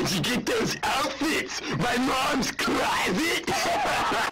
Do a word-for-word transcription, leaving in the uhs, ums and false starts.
Where'd you get those outfits? My mom's closet?